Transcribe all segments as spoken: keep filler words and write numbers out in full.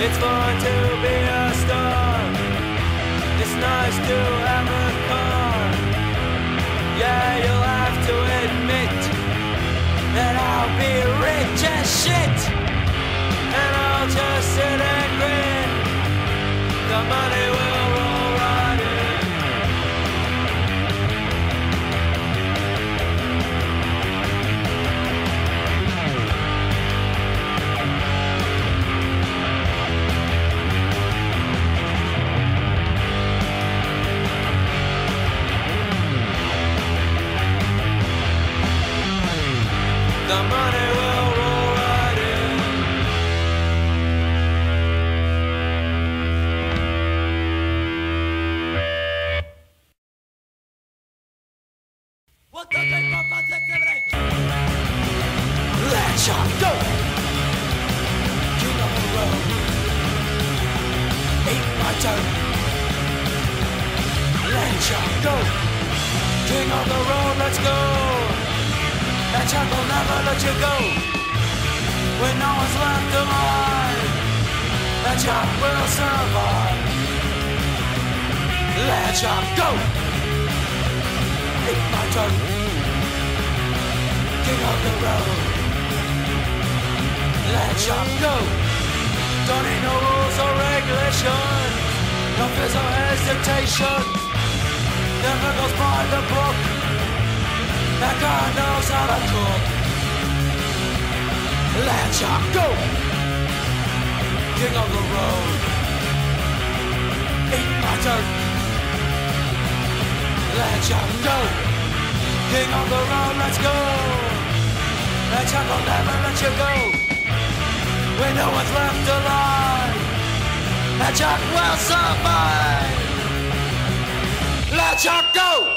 It's fun to be a star. It's nice to have a car. Yeah, you'll have to admit that I'll be rich as shit, and I'll just sit and grin. The money will roll right in. The money will roll right in. What the take off my activity? Let's go! King of the road. Ain't my turn. Let's go! King of the road, let's go! That child will never let you go. When no one's left alive, that child will survive. Let child go. It's my turn. King of the road. Let child go. Don't need no rules or regulations, no fears or hesitation. Never goes by the book. That God knows how to cook. Let's go. King of the road. Eat my dirt. Let's go. King of the road, let's go. That child will never let you go. When no one's left alive, that child will survive. Let's go.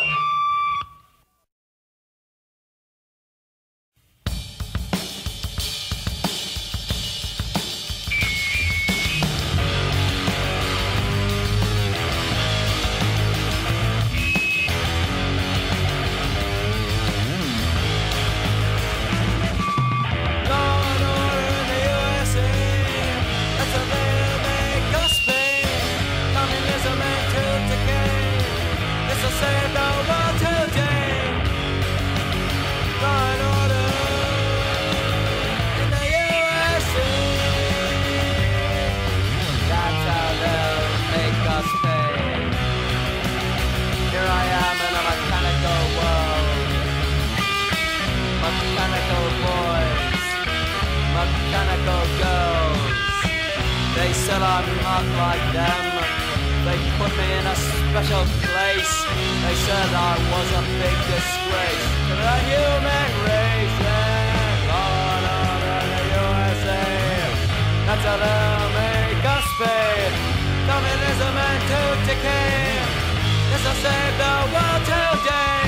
Mechanical girls, they said I'm not like them. They put me in a special place. They said I was a big disgrace to the human race. And on over the U S A, that's how they'll make us pay. Communism and to decay, this will save the world today.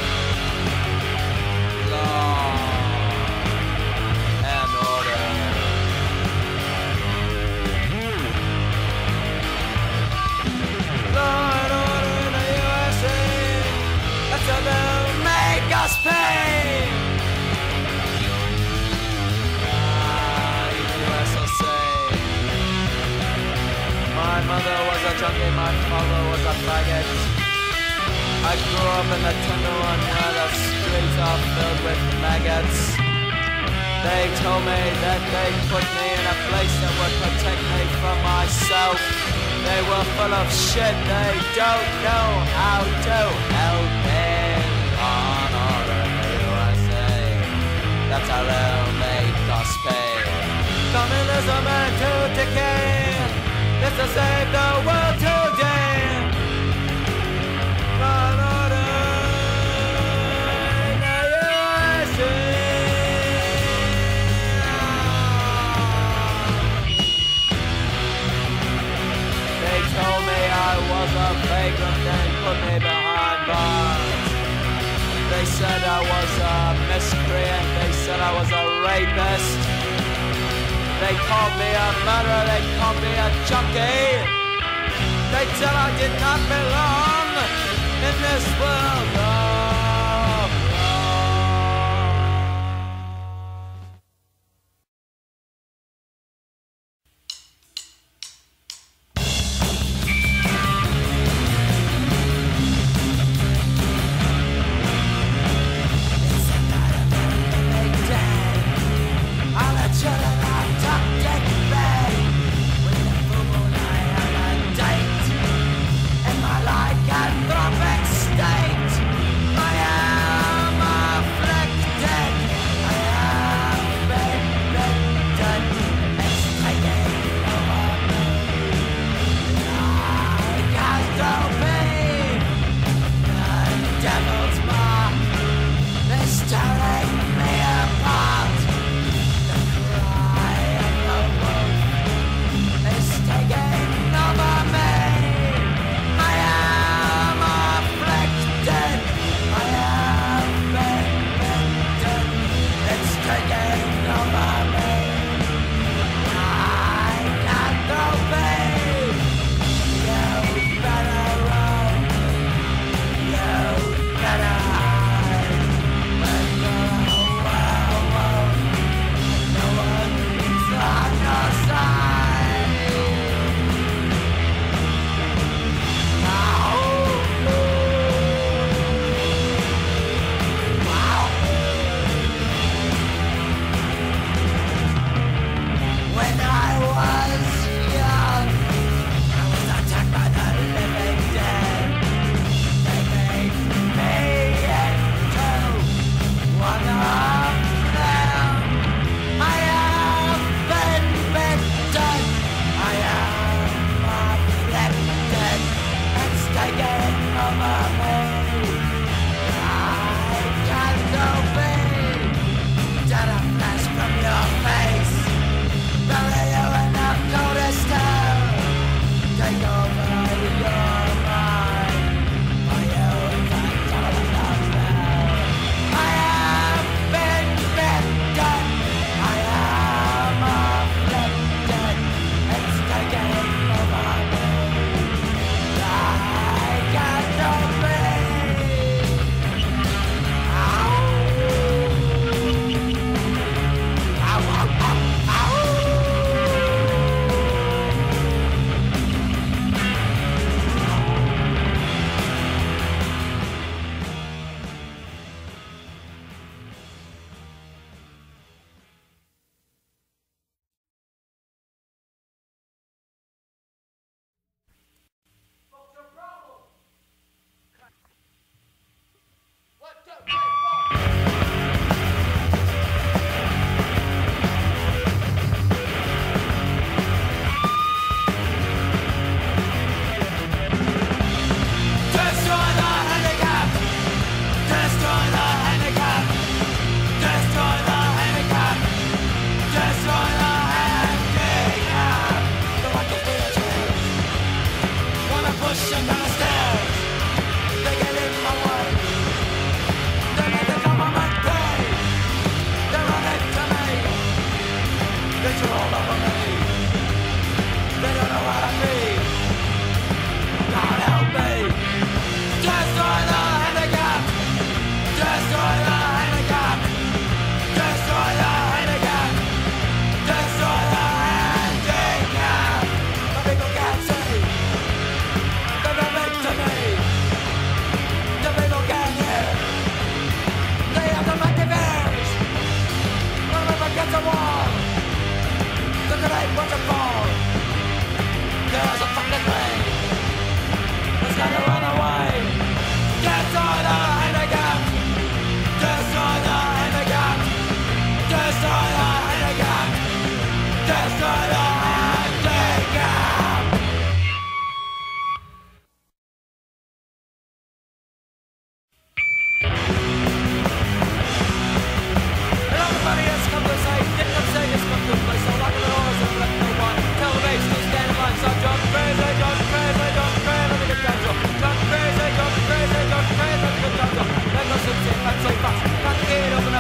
Law and order. Law and order in the U S A, that's how they'll make us pay. Ah, U S S A. My mother was a junkie, my father was a faggot. I grew up in the Tenderloin where the streets are filled with maggots. They told me that they'd put me in a place that would protect me from myself. They were full of shit, they don't know how to help me. On order in the U S A, that's how they'll make us pay. Communism and to decay, this to save the world today. On order in the U S A. They told me I was a vagrant and put me behind bars. They said I was a miscreant, they said I was a rapist. They called me a murderer, they called me a junkie. They said I did not belong in this world of love.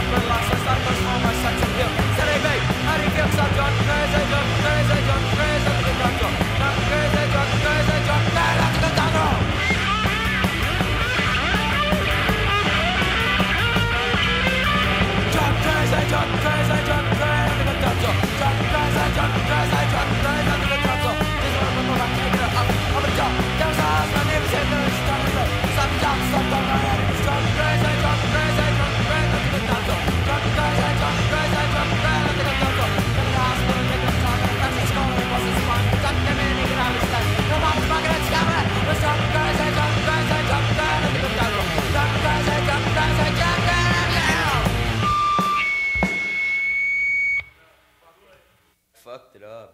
for loss. I started to small my sex appeal. Said, hey babe, how do you feel? Stop John, crazy John, crazy John, crazy to the doctor. Not crazy John, crazy John, crazy to the doctor. John, crazy John, crazy John, crazy to the doctor. John, crazy John, crazy John, crazy to the doctor. This one remember I'm taking it up. I'm a job. That was all my name is in there. Stop it up. Stop John, stop on my head. John, crazy John, crazy John, crazy to the doctor. John, crazy John, crazy John, crazy to the doctor. In the hospital, making a talk, and the family school, it wasn't fun. Got them in, he could have his stuff. No mom's fucking at scammer. Let's John, crazy John, crazy John, crazy to the doctor. John, crazy John, crazy John, crazy. Fucked it up.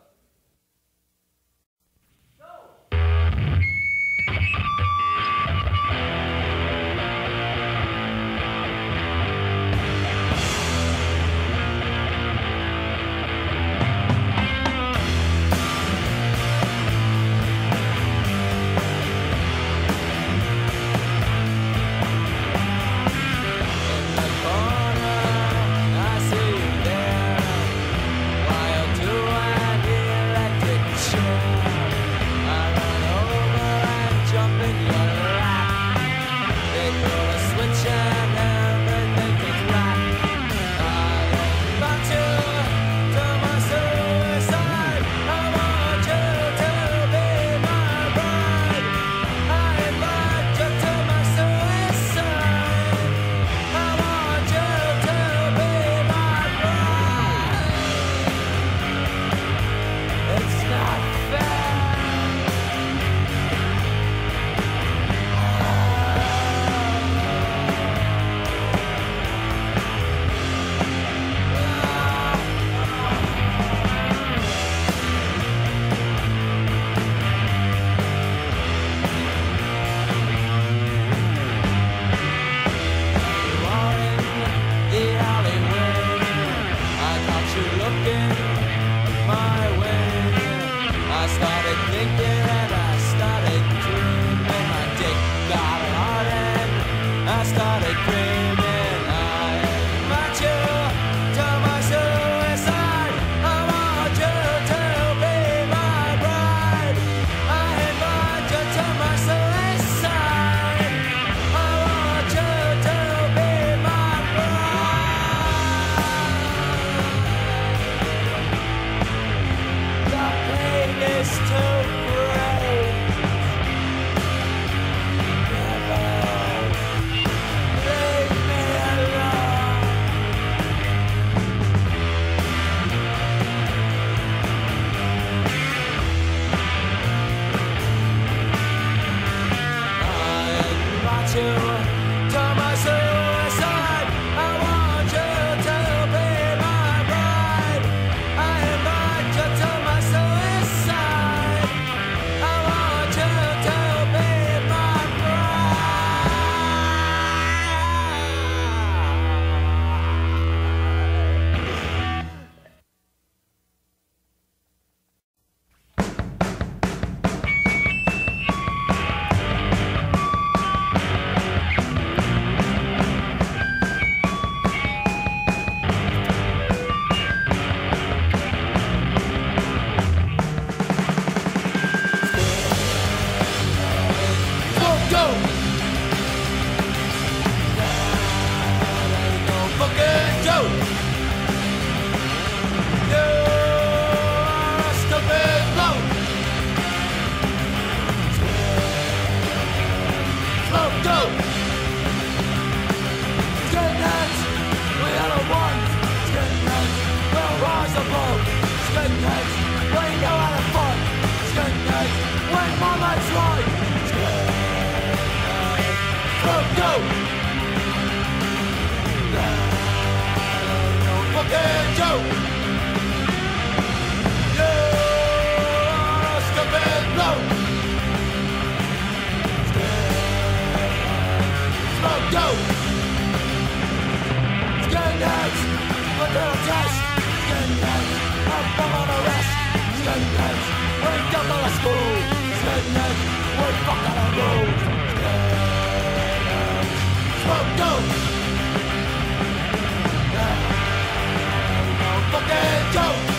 Go!